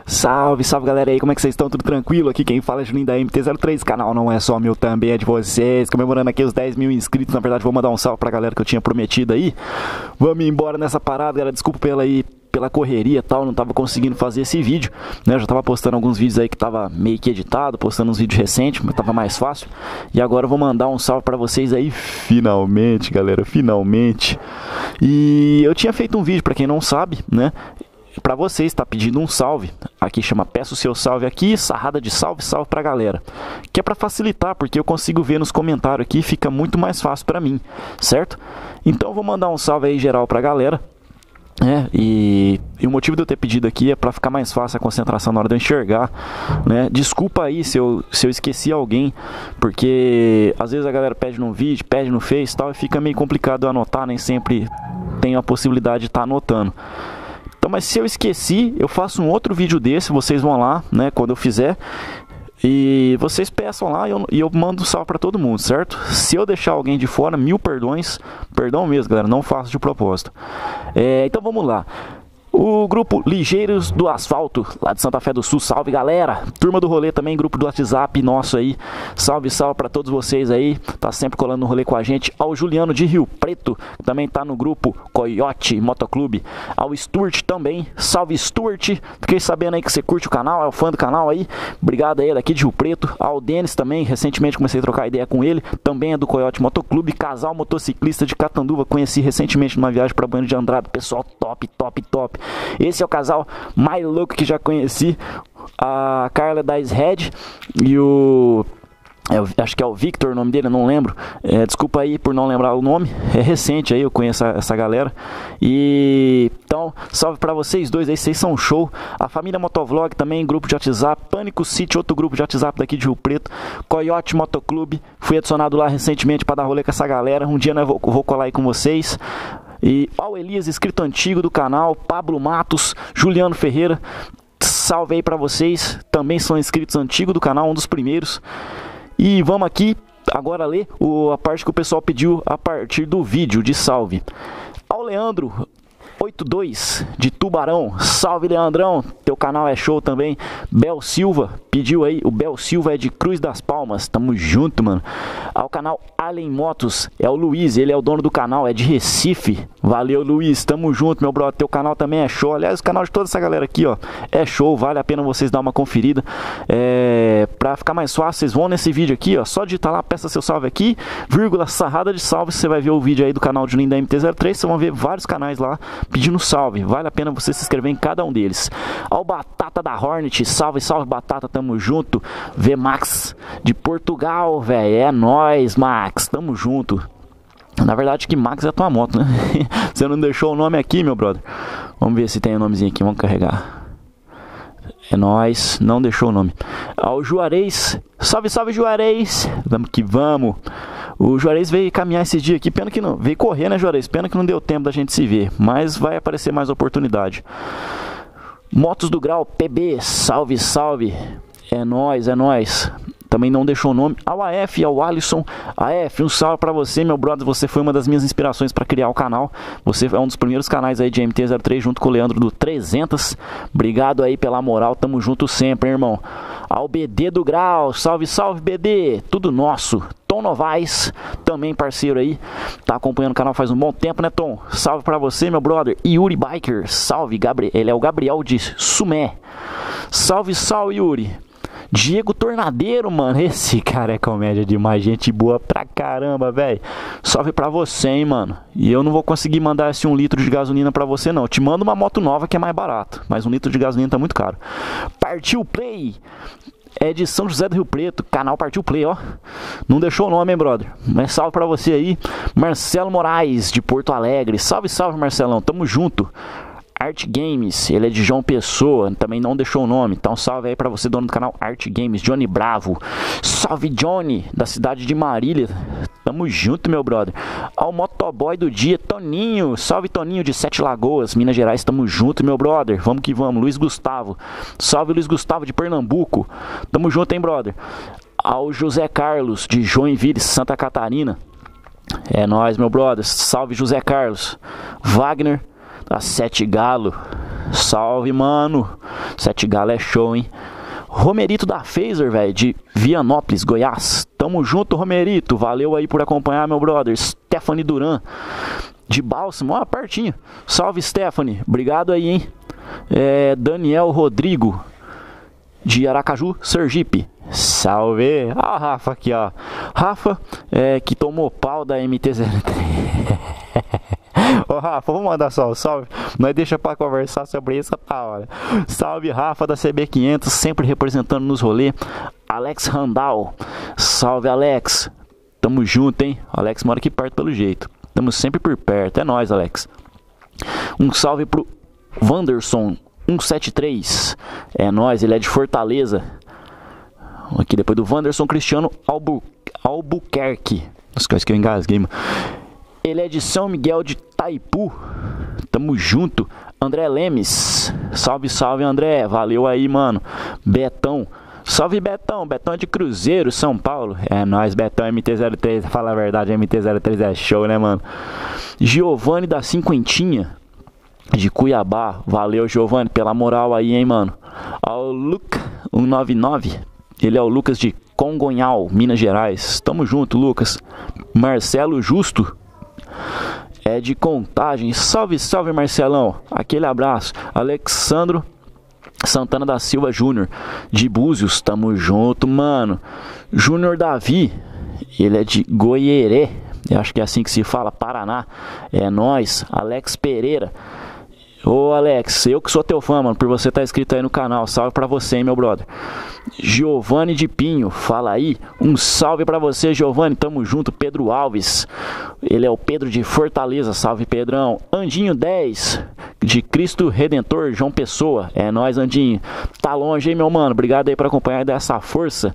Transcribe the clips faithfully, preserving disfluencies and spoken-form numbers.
Salve, salve galera aí, como é que vocês estão? Tudo tranquilo? Aqui quem fala é Juninho da M T zero três, canal não é só meu, também é de vocês. Comemorando aqui os dez mil inscritos, na verdade vou mandar um salve pra galera que eu tinha prometido aí. Vamos embora nessa parada, galera, desculpa pela aí, pela correria e tal, não tava conseguindo fazer esse vídeo, né? Eu já tava postando alguns vídeos aí que tava meio que editado, postando uns vídeos recentes, mas tava mais fácil. E agora eu vou mandar um salve pra vocês aí, finalmente, galera, finalmente. E eu tinha feito um vídeo, pra quem não sabe, né? Pra vocês, tá pedindo um salve. Aqui chama Peça o Seu Salve aqui, sarrada de salve, salve pra galera. Que é pra facilitar, porque eu consigo ver nos comentários aqui, fica muito mais fácil pra mim, certo? Então eu vou mandar um salve aí geral pra galera. É, e, e o motivo de eu ter pedido aqui é para ficar mais fácil a concentração na hora de eu enxergar, né? Desculpa aí se eu, se eu esqueci alguém, porque às vezes a galera pede no vídeo, pede no Face e tal, e fica meio complicado eu anotar, nem sempre tenho a possibilidade de estar anotando. Então, mas se eu esqueci, eu faço um outro vídeo desse, vocês vão lá, né, quando eu fizer, e vocês peçam lá e eu, e eu mando um salve pra todo mundo, certo? Se eu deixar alguém de fora, mil perdões, perdão mesmo, galera, não faço de propósito. É, então vamos lá. O grupo Ligeiros do Asfalto, lá de Santa Fé do Sul, salve galera. Turma do rolê também, grupo do WhatsApp nosso aí, salve, salve pra todos vocês aí, tá sempre colando no rolê com a gente. Ao Juliano de Rio Preto, que também tá no grupo Coyote Motoclube. Ao Stuart também, salve Stuart, fiquei sabendo aí que você curte o canal, é o fã do canal aí, obrigado aí, daqui de Rio Preto. Ao Denis também, recentemente comecei a trocar ideia com ele, também é do Coyote Motoclube. Casal motociclista de Catanduva, conheci recentemente numa viagem pra Bueno de Andrade, pessoal top, top, top. Esse é o casal mais louco que já conheci. A Carla da Shed e o... Eu acho que é o Victor o nome dele, eu não lembro. É, desculpa aí por não lembrar o nome. É recente aí, eu conheço essa, essa galera. E então, salve pra vocês dois aí, vocês são show. A família Motovlog também, grupo de WhatsApp. Pânico City, outro grupo de WhatsApp daqui de Rio Preto. Coyote Motoclube, fui adicionado lá recentemente pra dar rolê com essa galera. Um dia né, eu vou, vou colar aí com vocês. E ao Elias, inscrito antigo do canal, Pablo Matos, Juliano Ferreira, salve aí pra vocês, também são inscritos antigos do canal, um dos primeiros. E vamos aqui agora ler o, a parte que o pessoal pediu a partir do vídeo de salve. Ao Leandro oitenta e dois de Tubarão, salve Leandrão, teu canal é show também. Bel Silva pediu aí, o Bel Silva é de Cruz das Palmas, tamo junto, mano. Ao canal Alien Motos, é o Luiz, ele é o dono do canal, é de Recife. Valeu Luiz, tamo junto meu brother, teu canal também é show. Aliás, o canal de toda essa galera aqui, ó, é show, vale a pena vocês dar uma conferida. É, pra ficar mais fácil, vocês vão nesse vídeo aqui, ó, só digitar lá, peça seu salve aqui, vírgula, sarrada de salve, você vai ver o vídeo aí do canal de Juninho da M T zero três, vocês vão ver vários canais lá pedindo salve, vale a pena você se inscrever em cada um deles. Ao Batata da Hornet, salve, salve Batata, tamo junto. V Max de Portugal, velho, é nóis Max, tamo junto. Na verdade que Max é a tua moto, né? Você não deixou o nome aqui, meu brother. Vamos ver se tem o um nomezinho aqui, vamos carregar. É nóis, não deixou o nome. Ao Juarez, salve, salve Juarez, vamos que vamos. O Juarez veio caminhar esse dia aqui, pena que não, veio correr, né Juarez, pena que não deu tempo da gente se ver, mas vai aparecer mais oportunidade. Motos do Grau, P B, salve, salve, é nóis, é nóis. Também não deixou o nome. Ao A F, ao Alisson. A F, um salve pra você, meu brother. Você foi uma das minhas inspirações para criar o canal. Você é um dos primeiros canais aí de M T zero três, junto com o Leandro do trezentos. Obrigado aí pela moral, tamo junto sempre, hein, irmão. Ao B D do Grau, salve, salve, B D. Tudo nosso. Tom Novaes, também parceiro aí, tá acompanhando o canal faz um bom tempo, né, Tom? Salve pra você, meu brother. Yuri Biker, salve, Gabriel. Ele é o Gabriel de Sumé. Salve, salve, Yuri. Diego Tornadeiro, mano, esse cara é comédia demais, gente boa pra caramba, velho. Salve pra você, hein, mano. E eu não vou conseguir mandar esse um litro de gasolina pra você, não. Eu te mando uma moto nova que é mais barato, mas um litro de gasolina tá muito caro. Partiu Play, é de São José do Rio Preto, canal Partiu Play, ó. Não deixou o nome, hein, brother. Mas salve pra você aí. Marcelo Moraes, de Porto Alegre. Salve, salve, Marcelão, tamo junto. Art Games, ele é de João Pessoa, também não deixou o nome, então salve aí pra você, dono do canal Art Games, Johnny Bravo. Salve Johnny, da cidade de Marília, tamo junto meu brother. Ao motoboy do dia, Toninho, salve Toninho de Sete Lagoas, Minas Gerais, tamo junto meu brother, vamos que vamos. Luiz Gustavo, salve Luiz Gustavo de Pernambuco, tamo junto hein brother. Ao José Carlos de Joinville, Santa Catarina, é nóis meu brother, salve José Carlos. Wagner da Sete Galo, salve, mano. Sete Galo é show, hein? Romerito da Phaser, velho, de Vianópolis, Goiás. Tamo junto, Romerito. Valeu aí por acompanhar, meu brother. Stephanie Duran, de Bálsamo, ó, pertinho. Salve, Stephanie. Obrigado aí, hein? É, Daniel Rodrigo, de Aracaju, Sergipe. Salve. Ah, Rafa aqui, ó. Rafa, é, que tomou pau da M T zero três. Ô, Rafa, vamos mandar só o salve. Nós deixa pra conversar sobre isso, tá hora. Salve, Rafa da C B quinhentos, sempre representando nos rolês. Alex Randall. Salve, Alex. Tamo junto, hein? Alex mora aqui perto pelo jeito. Tamo sempre por perto. É nóis, Alex. Um salve pro Wanderson cento e setenta e três. É nóis, ele é de Fortaleza. Aqui depois do Wanderson, Cristiano Albu Albuquerque. Os caras que eu engasguei, mano. Ele é de São Miguel de Taipu. Tamo junto. André Lemes. Salve, salve, André. Valeu aí, mano. Betão. Salve, Betão. Betão é de Cruzeiro, São Paulo. É nóis, Betão. M T zero três. Fala a verdade, M T zero três é show, né, mano? Giovanni da Cinquentinha, de Cuiabá. Valeu, Giovanni, pela moral aí, hein, mano. Ao Luca cento e noventa e nove. Ele é o Lucas de Congonhal, Minas Gerais. Tamo junto, Lucas. Marcelo Justo é de Contagem. Salve, salve, Marcelão. Aquele abraço. Alexandro Santana da Silva Júnior, de Búzios. Tamo junto, mano. Júnior Davi, ele é de Goierê. Eu acho que é assim que se fala, Paraná. É nóis. Alex Pereira. Ô, Alex, eu que sou teu fã, mano, por você estar inscrito aí no canal. Salve pra você, hein, meu brother. Giovanni de Pinho, fala aí. Um salve pra você, Giovanni. Tamo junto. Pedro Alves, ele é o Pedro de Fortaleza. Salve, Pedrão. Andinho dez, de Cristo Redentor, João Pessoa. É nóis, Andinho. Tá longe, hein, meu mano. Obrigado aí por acompanhar e dar essa força.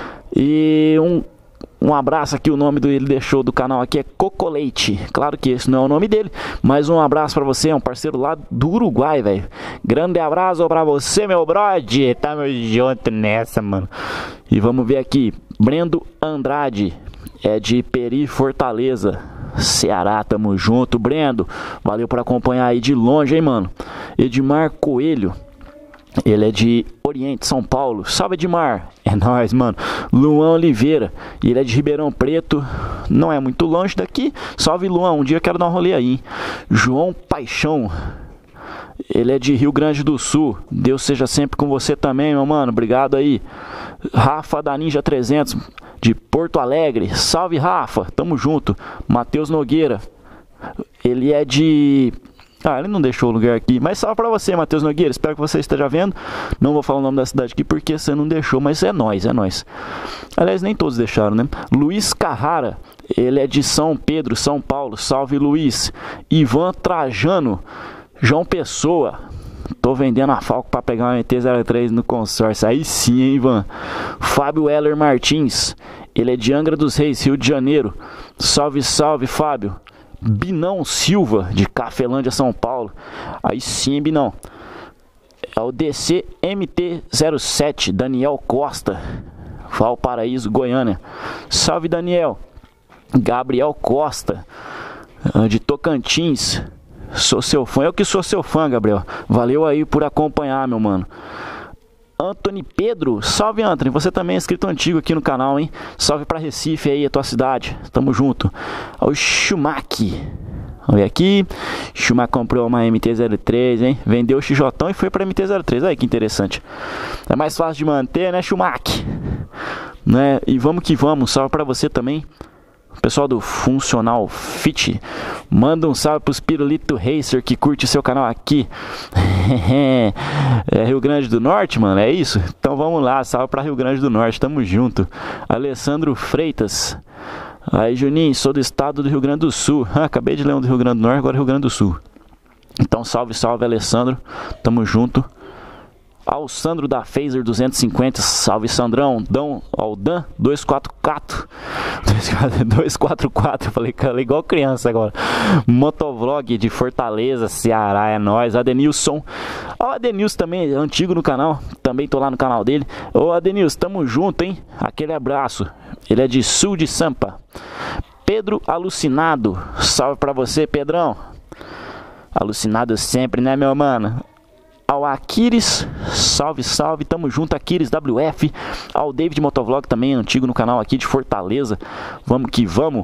E um... Um abraço aqui, o nome do ele deixou do canal aqui é Cocoleite. Claro que esse não é o nome dele, mas um abraço pra você, é um parceiro lá do Uruguai, velho. Grande abraço pra você, meu brother. Tamo junto nessa, mano. E vamos ver aqui, Brendo Andrade, é de Peri, Fortaleza, Ceará. Tamo junto, Brendo. Valeu por acompanhar aí de longe, hein, mano. Edmar Coelho, ele é de Oriente, São Paulo. Salve, Edmar. É nóis, mano. Luan Oliveira, ele é de Ribeirão Preto. Não é muito longe daqui. Salve, Luan. Um dia eu quero dar um rolê aí, hein? João Paixão, ele é de Rio Grande do Sul. Deus seja sempre com você também, meu mano. Obrigado aí. Rafa da Ninja trezentos, de Porto Alegre. Salve, Rafa. Tamo junto. Matheus Nogueira, ele é de... Ah, ele não deixou o lugar aqui. Mas salve pra você, Matheus Nogueira. Espero que você esteja vendo. Não vou falar o nome da cidade aqui porque você não deixou. Mas é nóis, é nóis. Aliás, nem todos deixaram, né? Luiz Carrara, ele é de São Pedro, São Paulo. Salve, Luiz. Ivan Trajano, João Pessoa. Tô vendendo a Falco pra pegar uma M T zero três no consórcio. Aí sim, hein, Ivan. Fábio Heller Martins, ele é de Angra dos Reis, Rio de Janeiro. Salve, salve, Fábio. Binão Silva, de Cafelândia, São Paulo. Aí sim, Binão. É o D C M T zero sete, Daniel Costa, Valparaíso, Goiânia. Salve, Daniel. Gabriel Costa, de Tocantins. Sou seu fã. Eu que sou seu fã, Gabriel. Valeu aí por acompanhar, meu mano. Anthony Pedro, salve, Anthony, você também é inscrito antigo aqui no canal, hein? Salve pra Recife aí, a tua cidade, tamo junto. O Schumacher, vamos ver aqui. Schumacher comprou uma M T zero três, hein? Vendeu o X J e foi pra M T zero três, aí que interessante. É mais fácil de manter, né, Schumacher? Né? E vamos que vamos, salve pra você também. Pessoal do Funcional Fit, manda um salve pros Pirulito Racer que curte seu canal aqui. É Rio Grande do Norte, mano, é isso? Então vamos lá, salve pra Rio Grande do Norte, tamo junto. Alessandro Freitas, aí, Juninho, sou do estado do Rio Grande do Sul. Ah, acabei de ler um do Rio Grande do Norte, agora Rio Grande do Sul. Então salve, salve, Alessandro, tamo junto. Ao Sandro da Phaser duzentos e cinquenta, salve, Sandrão. Dão ao Dan duzentos e quarenta e quatro, duzentos e quarenta e quatro, falei, falei igual criança agora. Motovlog de Fortaleza, Ceará, é nóis. Adenilson, ó, o Adenilson também, antigo no canal, também tô lá no canal dele. Ô, Adenilson, tamo junto, hein? Aquele abraço. Ele é de Sul de Sampa. Pedro Alucinado, salve pra você, Pedrão. Alucinado sempre, né, meu mano? ao Aquiles, salve, salve, tamo junto, Aquiles W F, ao David Motovlog também, antigo no canal aqui de Fortaleza, vamos que vamos,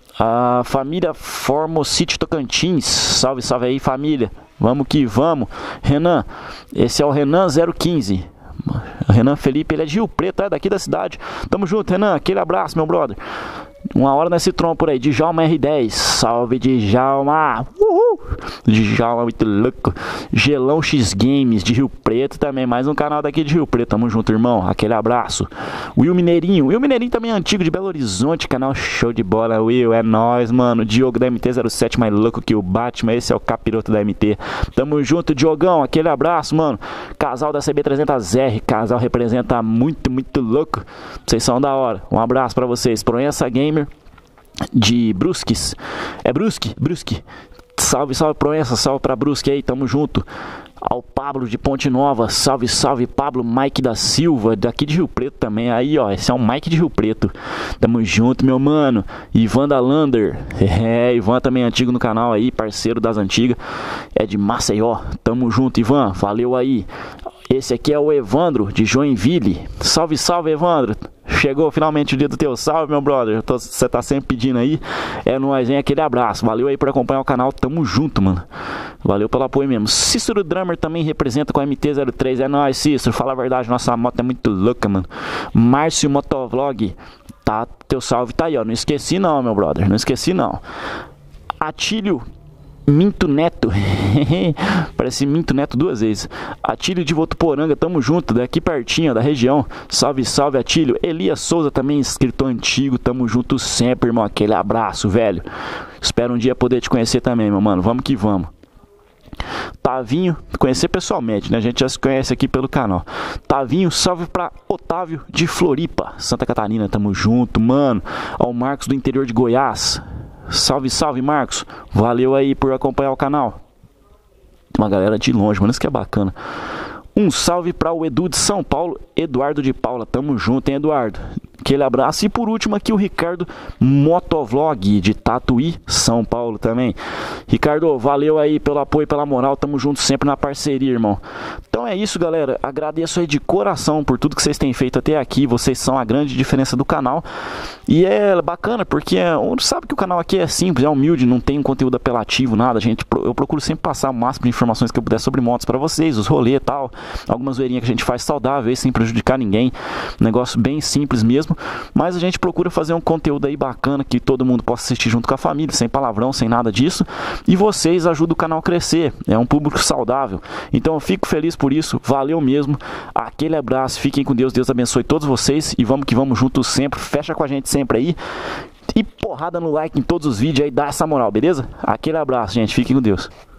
a família Formocity Tocantins, salve, salve aí família, vamos que vamos, Renan, esse é o Renan zero quinze, Renan Felipe, ele é de Rio Preto, é daqui da cidade, tamo junto Renan, aquele abraço meu brother. Uma hora nesse tronco por aí, Djalma R dez, salve Djalma, uhul, Djalma muito louco, Gelão X Games de Rio Preto também, mais um canal daqui de Rio Preto, tamo junto irmão, aquele abraço. Will Mineirinho, Will Mineirinho também é antigo de Belo Horizonte, canal show de bola, Will, é nóis mano, Diogo da M T zero sete, mais louco que o Batman, esse é o capiroto da M T, tamo junto Diogão, aquele abraço mano, casal da C B trezentos R, casal representa muito, muito louco, vocês são da hora, um abraço pra vocês, Proença Gamer de Brusques, é Brusque, Brusque, salve, salve Proença, salve pra Brusque aí, tamo junto, ao Pablo de Ponte Nova, salve, salve Pablo, Mike da Silva, daqui de Rio Preto também, aí ó, esse é o Mike de Rio Preto, tamo junto meu mano, Ivan da Lander, é, Ivan também antigo no canal aí, parceiro das antigas, é de Maceió, tamo junto Ivan, valeu aí, esse aqui é o Evandro de Joinville, salve, salve Evandro, chegou finalmente o dia do teu salve, meu brother. Você tá sempre pedindo aí. É nóis, hein? Aquele abraço. Valeu aí por acompanhar o canal. Tamo junto, mano. Valeu pelo apoio mesmo. Cícero Drummer também representa com a M T zero três. É nóis, Cícero. Fala a verdade. Nossa moto é muito louca, mano. Márcio Motovlog. Tá, teu salve tá aí, ó. Não esqueci não, meu brother. Não esqueci não. Atílio Minto Neto, parece Minto Neto duas vezes. Atílio de Votuporanga, tamo junto, daqui pertinho, da região. Salve, salve Atílio. Elias Souza também, inscritor antigo, tamo junto sempre, irmão. Aquele abraço, velho. Espero um dia poder te conhecer também, meu mano. Vamos que vamos. Tavinho, conhecer pessoalmente, né? A gente já se conhece aqui pelo canal. Tavinho, salve pra Otávio de Floripa, Santa Catarina, tamo junto, mano. Ao Marcos do interior de Goiás. Salve, salve Marcos, valeu aí por acompanhar o canal. Tem uma galera de longe, mano, isso que é bacana. Um salve para o Edu de São Paulo, Eduardo de Paula, tamo junto, hein Eduardo? Aquele abraço. E por último aqui o Ricardo Motovlog de Tatuí, São Paulo também. Ricardo, valeu aí pelo apoio e pela moral, tamo junto sempre na parceria, irmão. Então é isso, galera, agradeço aí de coração por tudo que vocês têm feito até aqui, vocês são a grande diferença do canal. E é bacana porque um sabe que o canal aqui é simples, é humilde, não tem um conteúdo apelativo, nada, gente. Eu procuro sempre passar o máximo de informações que eu puder sobre motos para vocês, os rolês e tal, algumas zoeirinhas que a gente faz saudável, sem prejudicar ninguém, um negócio bem simples mesmo, mas a gente procura fazer um conteúdo aí bacana que todo mundo possa assistir junto com a família, sem palavrão, sem nada disso, e vocês ajudam o canal a crescer, é um público saudável, então eu fico feliz por isso, valeu mesmo, aquele abraço, fiquem com Deus, Deus abençoe todos vocês, e vamos que vamos juntos sempre, fecha com a gente sempre aí, e porrada no like em todos os vídeos aí, dá essa moral, beleza? Aquele abraço, gente, fiquem com Deus.